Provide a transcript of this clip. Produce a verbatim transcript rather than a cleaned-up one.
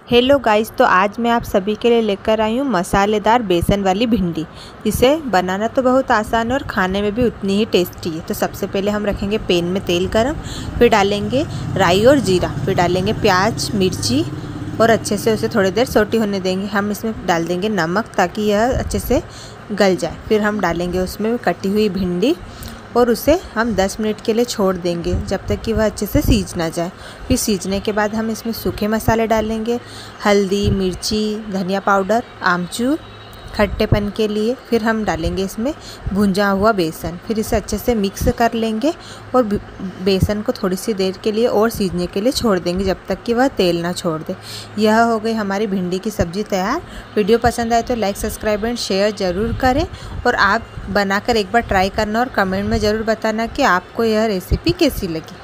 Hello guys, तो आज मैं आप सभी के लिए लेकर आई हूँ मसालेदार बेसन वाली भिंडी, जिसे बनाना तो बहुत आसान है और खाने में भी उतनी ही टेस्टी है। तो सबसे पहले हम रखेंगे पैन में तेल गरम, फिर डालेंगे राई और जीरा, फिर डालेंगे प्याज मिर्ची और अच्छे से उसे थोड़ी देर सोटी होने देंगे। हम इसमें डाल देंगे नमक ताकि यह अच्छे से गल जाए। फिर हम डालेंगे उसमें कटी हुई भिंडी और उसे हम दस मिनट के लिए छोड़ देंगे जब तक कि वह अच्छे से सीज ना जाए। फिर सीजने के बाद हम इसमें सूखे मसाले डालेंगे, हल्दी, मिर्ची, धनिया पाउडर, आमचूर खट्टेपन के लिए। फिर हम डालेंगे इसमें भुंजा हुआ बेसन, फिर इसे अच्छे से मिक्स कर लेंगे और बेसन को थोड़ी सी देर के लिए और सीजने के लिए छोड़ देंगे जब तक कि वह तेल ना छोड़ दे। यह हो गई हमारी भिंडी की सब्ज़ी तैयार। वीडियो पसंद आए तो लाइक, सब्सक्राइब एंड शेयर ज़रूर करें और आप बनाकर एक बार ट्राई करना और कमेंट में ज़रूर बताना कि आपको यह रेसिपी कैसी लगी।